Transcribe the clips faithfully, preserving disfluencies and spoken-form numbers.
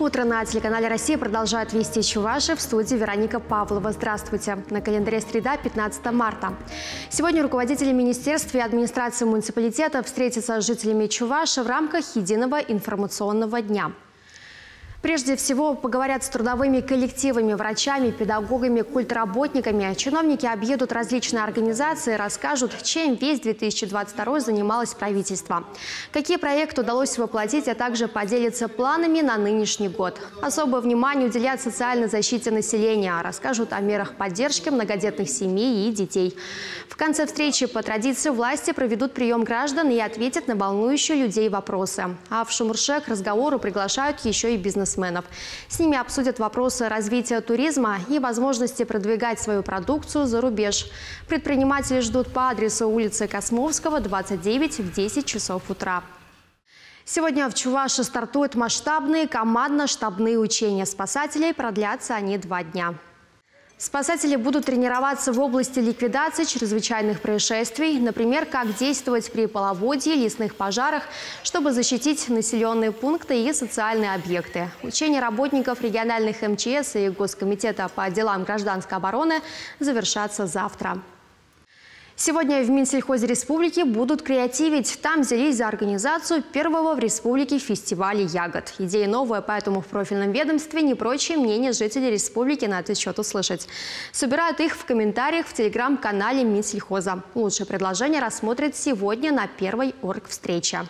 утро. На телеканале «Россия» продолжает вести Чуваши. В студии Вероника Павлова. Здравствуйте. На календаре среда, пятнадцатое марта. Сегодня руководители министерств и администрации муниципалитета встретятся с жителями Чуваши в рамках единого информационного дня. Прежде всего поговорят с трудовыми коллективами, врачами, педагогами, культработниками. Чиновники объедут различные организации, расскажут, чем весь две тысячи двадцать второй занималось правительство. Какие проекты удалось воплотить, а также поделятся планами на нынешний год. Особое внимание уделят социальной защите населения, расскажут о мерах поддержки многодетных семей и детей. В конце встречи по традиции власти проведут прием граждан и ответят на волнующие людей вопросы. А в Шумурше к разговору приглашают еще и бизнесменов. С ними обсудят вопросы развития туризма и возможности продвигать свою продукцию за рубеж. Предприниматели ждут по адресу улицы Космовского, двадцать девять, в десять часов утра. Сегодня в Чуваши стартуют масштабные командно-штабные учения спасателей. Продлятся они два дня. Спасатели будут тренироваться в области ликвидации чрезвычайных происшествий, например, как действовать при половодье, лесных пожарах, чтобы защитить населенные пункты и социальные объекты. Учения работников региональных эм че эс и Госкомитета по делам гражданской обороны завершатся завтра. Сегодня в Минсельхозе Республики будут креативить. Там взялись за организацию первого в республике фестиваля ягод. Идея новая, поэтому в профильном ведомстве не прочие мнения жителей республики на этот счет услышать. Собирают их в комментариях в телеграм-канале Минсельхоза. Лучшее предложение рассмотрят сегодня на первой оргвстрече.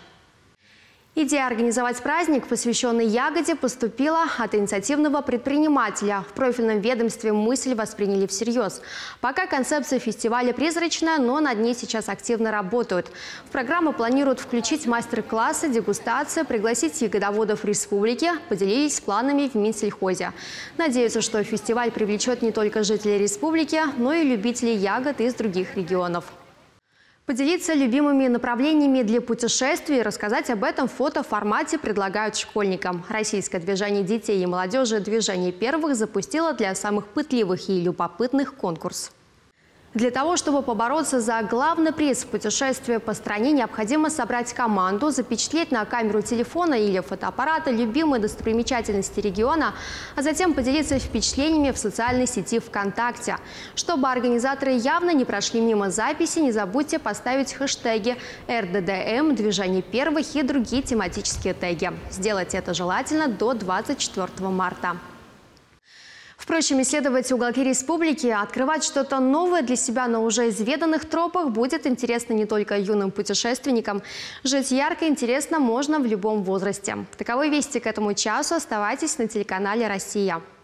Идея организовать праздник, посвященный ягоде, поступила от инициативного предпринимателя. В профильном ведомстве мысль восприняли всерьез. Пока концепция фестиваля призрачная, но над ней сейчас активно работают. В программу планируют включить мастер-классы, дегустации, пригласить ягодоводов республики, поделились планами в Минсельхозе. Надеются, что фестиваль привлечет не только жителей республики, но и любителей ягод из других регионов. Поделиться любимыми направлениями для путешествий и рассказать об этом в фотоформате предлагают школьникам. Российское движение детей и молодежи «Движение первых» запустило для самых пытливых и любопытных конкурс. Для того, чтобы побороться за главный приз в путешествии по стране, необходимо собрать команду, запечатлеть на камеру телефона или фотоаппарата любимые достопримечательности региона, а затем поделиться впечатлениями в социальной сети ВКонтакте. Чтобы организаторы явно не прошли мимо записи, не забудьте поставить хэштеги эр дэ дэ эм, «Движение первых» и другие тематические теги. Сделать это желательно до двадцать четвёртого марта. Впрочем, исследовать уголки республики, открывать что-то новое для себя на уже изведанных тропах будет интересно не только юным путешественникам. Жить ярко и интересно можно в любом возрасте. Таковы вести к этому часу. Оставайтесь на телеканале «Россия».